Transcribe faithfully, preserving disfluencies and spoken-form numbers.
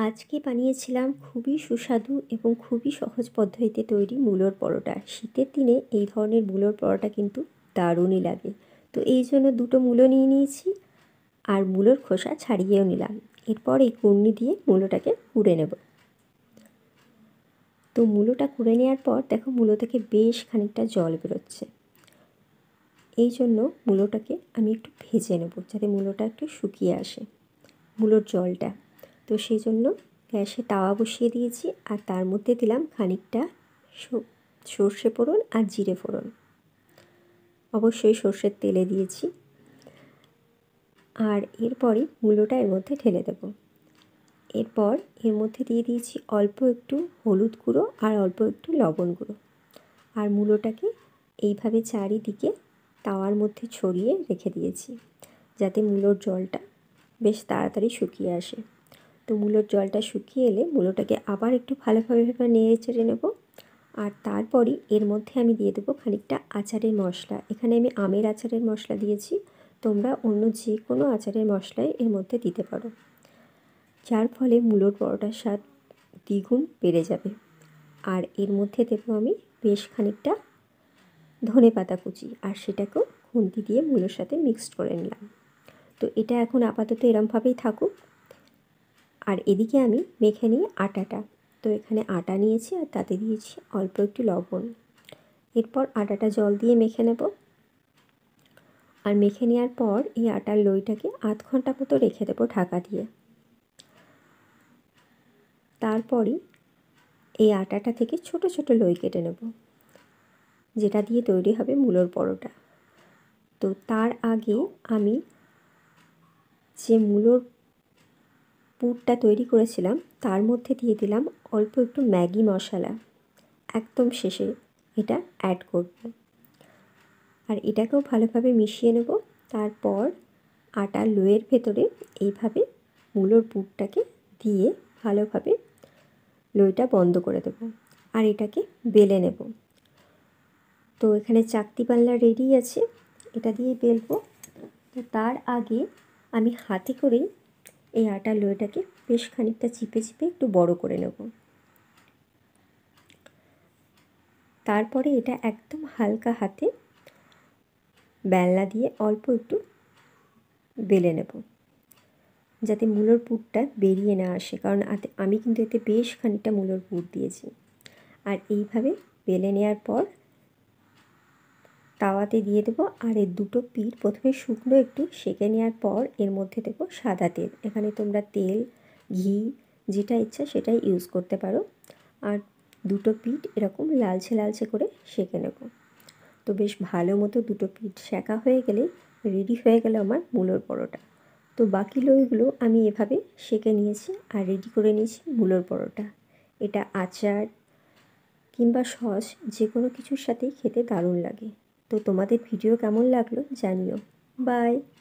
আজকে বানিয়েছিলাম খুবই সুস্বাদু এবং খুবই সহজ পদ্ধতিতে তৈরি মূলোর পরোটা। শীতের দিনে এই ধরনের মূলোর পরোটা কিন্তু দারুণই লাগে। তো এই জন্য দুটো মূলো নিয়ে নিয়েছি আর মূলোর খোসা ছাড়িয়েও নিলাম। এরপর এই কুড়নি দিয়ে মূলোটাকে কুড়ে নেব। তো মূলোটা কুড়ে নেওয়ার পর দেখো মূলো থেকে বেশ খানিকটা জল বেরোচ্ছে। এই জন্য মূলোটাকে আমি একটু ভেজে নেব যাতে মূলোটা একটু শুকিয়ে আসে মূলোর জলটা। তো সেই জন্য গ্যাসে তাওয়া বসিয়ে দিয়েছি আর তার মধ্যে দিলাম খানিকটা সর্ষে ফোড়ন আর জিরে ফোড়ন, অবশ্যই সর্ষের তেলে দিয়েছি। আর এরপরই মূলোটা এর মধ্যে ঢেলে দেব। এরপর এর মধ্যে দিয়ে দিয়েছি অল্প একটু হলুদ গুঁড়ো আর অল্প একটু লবণ গুঁড়ো। আর মূলোটাকে এইভাবে চারিদিকে তাওয়ার মধ্যে ছড়িয়ে রেখে দিয়েছি যাতে মূলোর জলটা বেশ তাড়াতাড়ি শুকিয়ে আসে। তো মূলোর জলটা শুকিয়ে এলে মূলোটাকে আবার একটু ভালোভাবে ভেবে নেড়ে চেড়ে নেব। আর তারপরই এর মধ্যে আমি দিয়ে দেবো খানিকটা আচারের মশলা। এখানে আমি আমের আচারের মশলা দিয়েছি, তোমরা অন্য যে কোনো আচারের মশলাই এর মধ্যে দিতে পারো, যার ফলে মূলোর পরোটার স্বাদ দ্বিগুণ বেড়ে যাবে। আর এর মধ্যে দেবো আমি বেশ খানিকটা ধনে পাতা কুচি, আর সেটাকেও খুন্তি দিয়ে মূলোর সাথে মিক্সড করে নিলাম। তো এটা এখন আপাতত এরমভাবেই থাকুক। আর এদিকে আমি মেখে নিই আটাটা। তো এখানে আটা নিয়েছি আর তাতে দিয়েছি অল্প একটু লবণ। এরপর আটাটা জল দিয়ে মেখে নেব। আর মেখে নেওয়ার পর এই আটার লইটাকে আধ ঘন্টা মতো রেখে দেবো ঢাকা দিয়ে। তারপরই এই আটাটা থেকে ছোট ছোট লই কেটে নেব, যেটা দিয়ে তৈরি হবে মূলোর পরোটা। তো তার আগে আমি যে মূলোর পুরটা তৈরি করেছিলাম তার মধ্যে দিয়ে দিলাম অল্প একটু ম্যাগি মশলা। একদম শেষে এটা অ্যাড করব আর এটাকেও ভালোভাবে মিশিয়ে নেব। তারপর আটার লইয়ের ভেতরে এইভাবে মূলোর পুরটাকে দিয়ে ভালোভাবে লইটা বন্ধ করে দেব আর এটাকে বেলে নেব। তো এখানে চাকতি পাল্লা রেডি আছে, এটা দিয়ে বেলবো। তো তার আগে আমি হাতে করেই এই আটার লইটাকে বেশ খানিকটা চিপে চিপে একটু বড় করে নেব। তারপরে এটা একদম হালকা হাতে বেলনা দিয়ে অল্প একটু বেলে নেব যাতে মূলোর পুরটা বেরিয়ে না আসে, কারণ আমি কিন্তু এতে বেশ খানিকটা মূলোর পুর দিয়েছি। আর এইভাবে বেলে নেওয়ার পর তাওয়াতে দিয়ে দেবো। আর এর দুটো পিঠ প্রথমে শুকনো একটু সেঁকে নেওয়ার পর এর মধ্যে দেবো সাদা তেল। এখানে তোমরা তেল, ঘি যেটা ইচ্ছা সেটাই ইউজ করতে পারো। আর দুটো পিঠ এরকম লালচে লালচে করে সেঁকে নেব। তো বেশ ভালো মতো দুটো পিঠ সেঁকা হয়ে গেলেই রেডি হয়ে গেল আমার মূলোর পরোটা। তো বাকি লইগুলো আমি এভাবে সেঁকে নিয়েছি আর রেডি করে নিয়েছি মূলোর পরোটা। এটা আচার কিংবা সস যে কোনো কিছুর সাথেই খেতে দারুণ লাগে। তো তোমাদের ভিডিও কেমন লাগলো জানিও। বাই।